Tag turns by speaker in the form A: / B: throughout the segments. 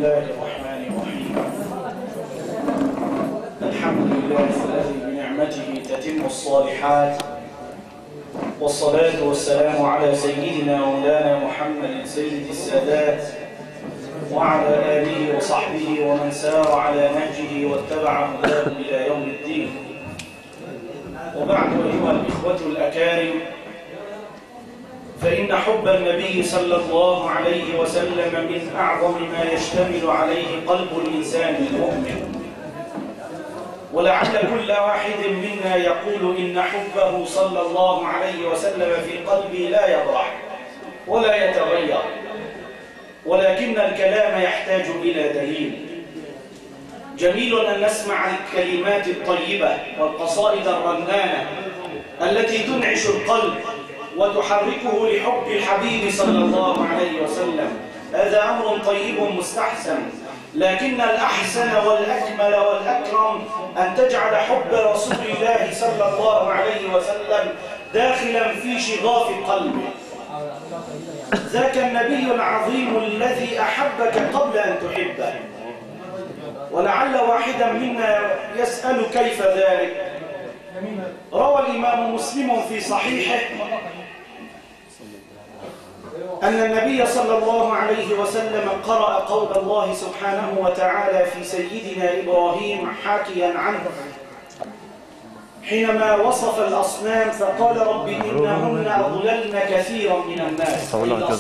A: الله الرحمن الرحيم. الحمد لله الذي بنعمته تتم الصالحات، والصلاة والسلام على سيدنا مولانا محمد سيد السادات وعلى آله وصحبه ومن سار على نهجه واتبع هداه إلى يوم الدين. وبعد أيها الإخوة الأكارم، فإن حب النبي صلى الله عليه وسلم من أعظم ما يشتمل عليه قلب الإنسان المؤمن، ولعل كل واحد منا يقول إن حبه صلى الله عليه وسلم في قلبي لا يبرح ولا يتغير، ولكن الكلام يحتاج إلى دليل. جميل أن نسمع الكلمات الطيبة والقصائد الرنانة التي تنعش القلب وتحركه لحب الحبيب صلى الله عليه وسلم، هذا أمر طيب مستحسن، لكن الأحسن والأكمل والأكرم أن تجعل حب رسول الله صلى الله عليه وسلم داخلا في شغاف قلبه. ذاك النبي العظيم الذي أحبك قبل أن تحبه. ولعل واحدا منا يسأل كيف ذلك. روى الإمام مسلم في صحيحه أن النبي صلى الله عليه وسلم قرأ قول الله سبحانه وتعالى في سيدنا إبراهيم حاكيا عنه حينما وصف الأصنام فقال رب إنهن أضللن كثيرا من الناس،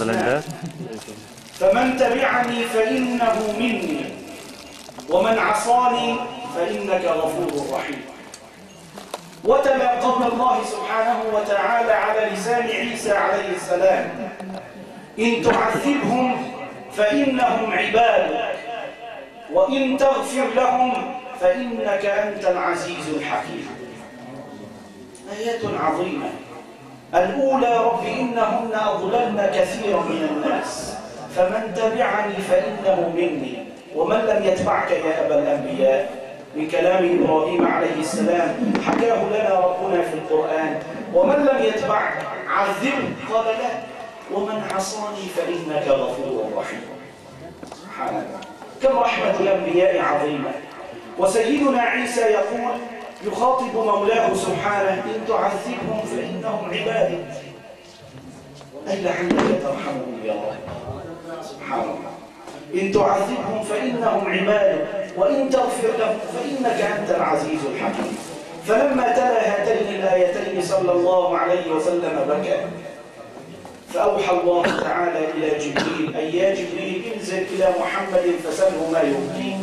A: فمن تبعني فإنه مني ومن عصاني فإنك غفور رحيم. وتلا قول الله سبحانه وتعالى على لسان عيسى عليه السلام إن تعذبهم فإنهم عبادك وإن تغفر لهم فإنك أنت العزيز الحكيم. آيات عظيمة. الأولى رب إنهن أضللن كثيرا من الناس فمن تبعني فإنه مني ومن لم يتبعك يا أبا الأنبياء، من كلام إبراهيم عليه السلام حكاه لنا ربنا في القرآن. ومن لم يتبعك عذبه قال له ومن عصاني فإنك غفور رحيم. سبحان الله، كم رحمة الأنبياء عظيمة. وسيدنا عيسى يقول يخاطب مولاه سبحانه إن تعذبهم فإنهم عبادك أي لعلك ترحمهم يا رب. سبحان الله، إن تعذبهم فإنهم عبادك وإن تغفر لهم فإنك أنت العزيز الحكيم. فلما تلا هاتين الآيتين صلى الله عليه وسلم بكى، فأوحى الله تعالى إلى جبريل أي يا جبريل انزل إلى محمد فسله ما يبكيه.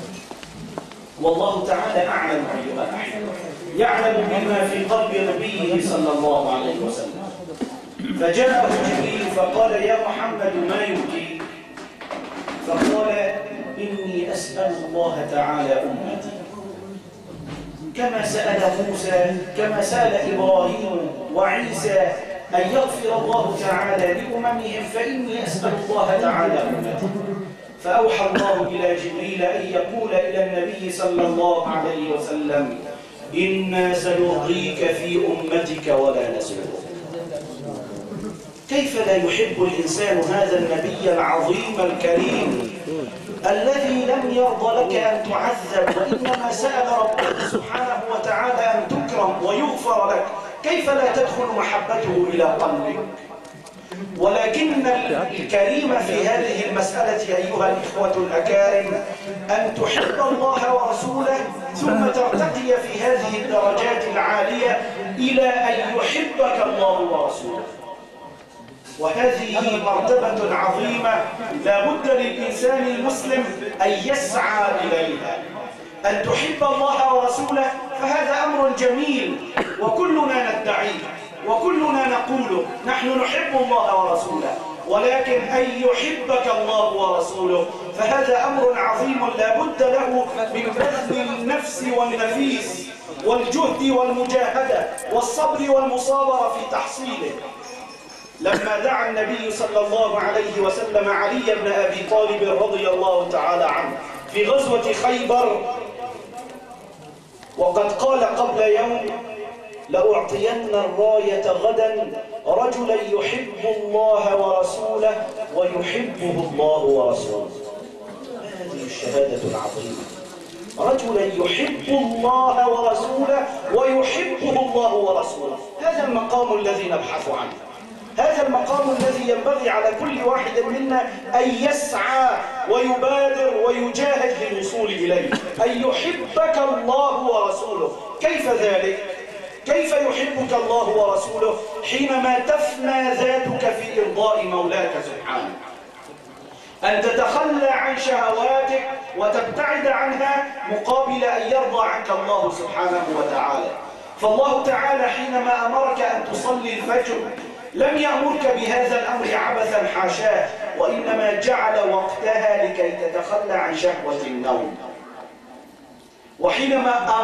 A: والله تعالى أعلم أيها الأحبة، يعلم بما في قلب نبيه صلى الله عليه وسلم. فجاءه جبريل فقال يا محمد ما يبكيك؟ فقال إني أسأل الله تعالى أمتي كما سأل موسى، كما سأل إبراهيم وعيسى أن يغفر الله تعالى لأممهم، فإني أسأل الله تعالى أمتي. فأوحى الله إلى جبريل أن يقول إلى النبي صلى الله عليه وسلم إنا سنرضيك في أمتك ولا نسلك. كيف لا يحب الإنسان هذا النبي العظيم الكريم الذي لم يرضى لك أن تعذب، وإنما سأل ربك سبحانه وتعالى أن تكرم ويغفر لك؟ كيف لا تدخل محبته إلى قلبك؟ ولكن الكريم في هذه المسألة أيها الإخوة الأكارم أن تحب الله ورسوله ثم ترتقي في هذه الدرجات العالية إلى أن يحبك الله ورسوله. وهذه مرتبة عظيمة لا بد للإنسان المسلم أن يسعى إليها. أن تحب الله ورسوله فهذا أمر جميل وكلنا ندعيه وكلنا نقوله نحن نحب الله ورسوله، ولكن أن يحبك الله ورسوله فهذا أمر عظيم لا بد له من بذل النفس والنفيس والجهد والمجاهدة والصبر والمصابرة في تحصيله. لما دعا النبي صلى الله عليه وسلم علي بن أبي طالب رضي الله تعالى عنه في غزوة خيبر، وقد قال قبل يوم لأعطين الراية غدا رجلا يحب الله ورسوله ويحبه الله ورسوله. الشهادة العظيمة، رجلا يحب الله ورسوله ويحبه الله ورسوله. هذا المقام الذي نبحث عنه، هذا المقام الذي ينبغي على كل واحد منا أن يسعى ويبادر ويجاهد للوصول إليه، أن يحبك الله ورسوله. كيف ذلك؟ كيف يحبك الله ورسوله؟ حينما تفنى ذاتك في إرضاء مولاك سبحانه، أن تتخلى عن شهواتك وتبتعد عنها مقابل أن يرضى عنك الله سبحانه وتعالى. فالله تعالى حينما أمرك أن تصلي الفجر لم يأمرك بهذا الأمر عبثا حاشاه، وإنما جعل وقتها لكي تتخلى عن شهوة النوم. وحينما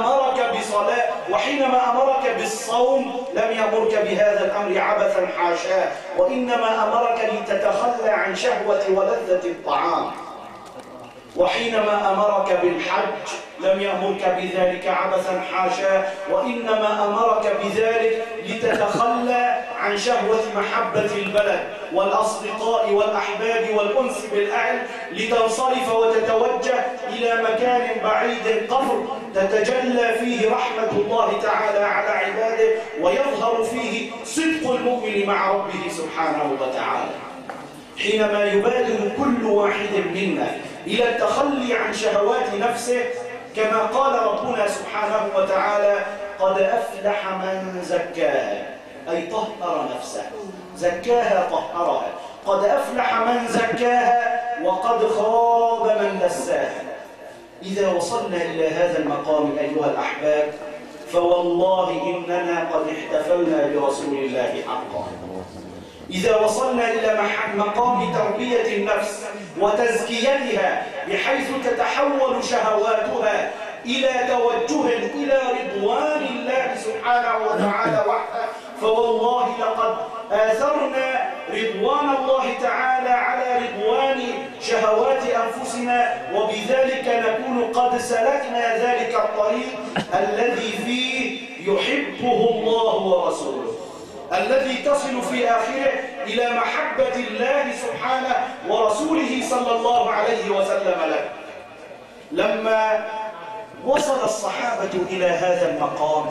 A: أمرك بالصوم لم يأمرك بهذا الأمر عبثا حاشاه، وإنما أمرك لتتخلى عن شهوة ولذة الطعام. وحينما أمرك بالحج لم يأمرك بذلك عبثا حاشاه، وإنما أمرك بذلك لتتخلى عن شهوة محبة البلد والأصدقاء والأحباب والأنس بالأهل، لتنصرف وتتوجه إلى مكان بعيد قفر تتجلى فيه رحمة الله تعالى على عباده، ويظهر فيه صدق المؤمن مع ربه سبحانه وتعالى. حينما يبادر كل واحد منا إلى التخلي عن شهوات نفسه، كما قال ربنا سبحانه وتعالى: قد أفلح من زكاها، أي طهر نفسه، زكاها طهرها. قد أفلح من زكاها وقد خاب من دساها. إذا وصلنا إلى هذا المقام أيها الأحباب، فوالله إننا قد احتفلنا برسول الله حقا. إذا وصلنا إلى مقام تربية النفس وتزكيتها بحيث تتحول شهواتها إلى توجه إلى رضوان الله سبحانه وتعالى وحده، فوالله لقد آثرنا رضوان الله تعالى على رضوان شهوات أنفسنا، وبذلك نكون قد سلكنا ذلك الطريق الذي فيه يحبه الله ورسوله، الذي تصل في آخره إلى محبة الله سبحانه ورسوله صلى الله عليه وسلم له. لما وصل الصحابة إلى هذا المقام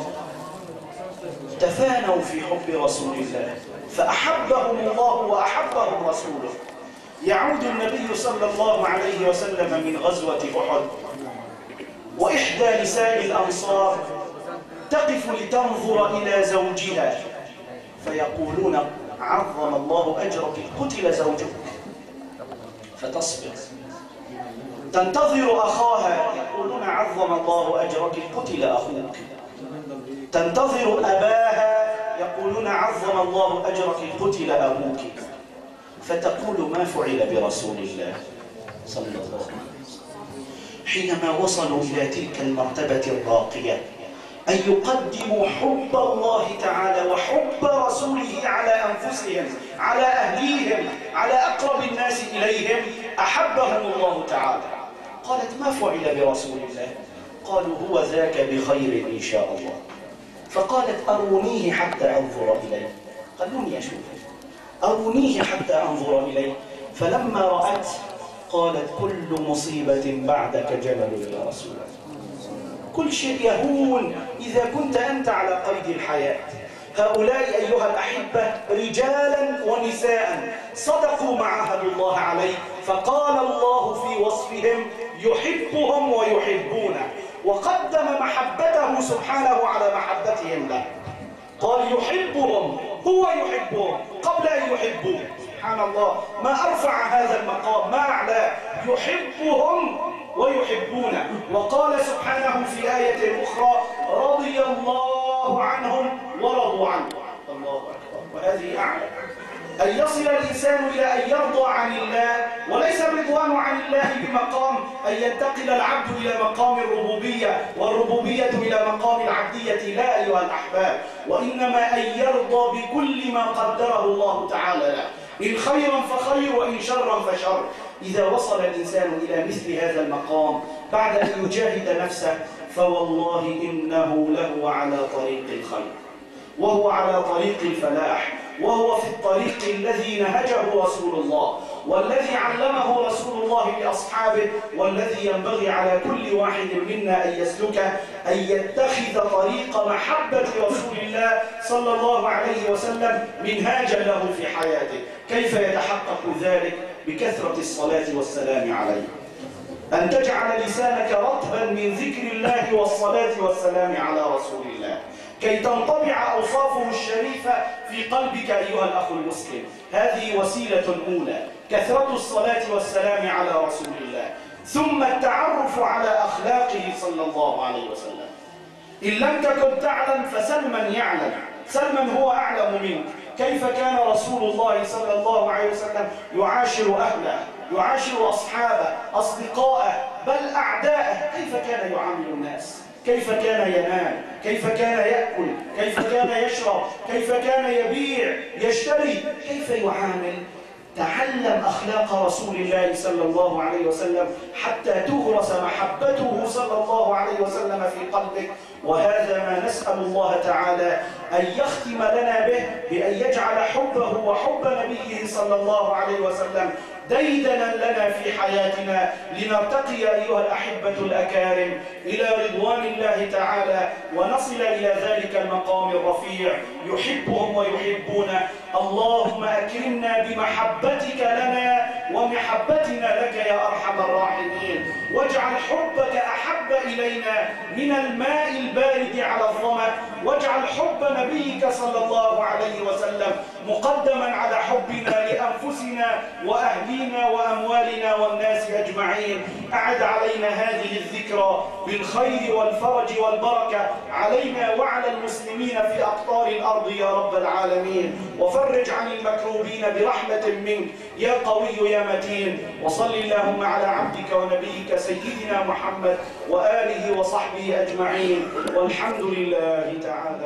A: تفانوا في حب رسول الله، فأحبهم الله وأحبهم رسوله. يعود النبي صلى الله عليه وسلم من غزوة أحد، وإحدى نساء الأنصار تقف لتنظر إلى زوجها، فيقولون: عظم الله أجرك، قتل زوجك. فتصبر. تنتظر أخاها، يقولون: عظم الله أجرك، قتل أخوك. تنتظر أباها، يقولون: عظم الله أجرك، قتل أبوك. فتقول: ما فعل برسول الله صلى الله عليه وسلم. حينما وصلوا إلى تلك المرتبة الراقية، أن يقدموا حب الله تعالى وحب رسوله على أنفسهم، على أهليهم، على أقرب الناس إليهم، أحبهم الله تعالى. قالت: ما فعل برسول الله؟ قالوا: هو ذاك بخير إن شاء الله. فقالت: أرونيه حتى أنظر إليه. خلوني أشوف، أرونيه حتى أنظر إليه. فلما رأت قالت: كل مصيبة بعدك جلل يا رسول الله. كل شيء يهون إذا كنت أنت على قيد الحياة. هؤلاء أيها الأحبة رجالا ونساء صدقوا ما عاهدوا الله عليه، فقال الله في وصفهم: يحبهم ويحبونه، وقدم محبته سبحانه على محبتهم له. قال: يحبهم، هو يحبهم قبل أن يحبوه. سبحان الله، ما أرفع هذا المقام، ما أعلاه. يحبهم ويحبونه. وقال سبحانه في آية أخرى: رضي الله عنهم ورضوا عنه. الله أكبر، وهذه أعلى. أن يصل الإنسان إلى أن يرضى عن الله، وليس الرضوان عن الله بمقام أن ينتقل العبد إلى مقام الربوبية والربوبية إلى مقام العبدية، لا أيها الأحباب، وإنما أن يرضى بكل ما قدره الله تعالى له، إن خيرا فخير وإن شرا فشر. إذا وصل الإنسان إلى مثل هذا المقام بعد أن يجاهد نفسه، فوالله إنه له على طريق الخير، وهو على طريق الفلاح، وهو في الطريق الذي نهجه رسول الله، والذي علمه رسول الله أصحابه، والذي ينبغي على كل واحد منا أن يسلكه، أن يتخذ طريق محبة رسول الله صلى الله عليه وسلم منهاجا له في حياته. كيف يتحقق ذلك؟ بكثرة الصلاة والسلام عليه، أن تجعل لسانك رطبا من ذكر الله والصلاة والسلام على رسول الله، كي تنطبع أوصافه الشريفة في قلبك أيها الأخ المسلم. هذه وسيلة أولى، كثرة الصلاة والسلام على رسول الله، ثم التعرف على أخلاقه صلى الله عليه وسلم. إن لم تكن تعلم فسل من يعلم، سل من هو أعلم منك. كيف كان رسول الله صلى الله عليه وسلم يعاشر أهله، يعاشر أصحابه، أصدقائه، بل أعداءه؟ كيف كان يعامل الناس؟ كيف كان ينام؟ كيف كان يأكل؟ كيف كان يشرب؟ كيف كان يبيع يشتري؟ كيف يعامل؟ تعلم أخلاق رسول الله صلى الله عليه وسلم حتى تغرس محبته صلى الله عليه وسلم في قلبك. وهذا ما نسأل الله تعالى أن يختم لنا به، بأن يجعل حبه وحب نبيه صلى الله عليه وسلم ديدنا لنا في حياتنا، لنرتقي أيها الأحبة الأكارم إلى رضوان الله تعالى، ونصل إلى ذلك المقام الرفيع يحبهم ويحبونه. اللهم أكرمنا بمحبتك لنا ومحبتنا لك يا أرحم الراحمين، واجعل حبك أحب إلينا من الماء البارد على الظمأ، واجعل حب نبيك صلى الله عليه وسلم مقدما على حبنا لأنفسنا وأهلينا وأموالنا والناس أجمعين. أعد علينا هذه الذكرى بالخير والفرج والبركة علينا وعلى المسلمين في أقطار الأرض يا رب العالمين، وفرج عن المكروبين برحمة منك يا قوي يا متين. وصل اللهم على عبدك ونبيك سيدنا محمد وآله وصحبه أجمعين، والحمد لله تعالى.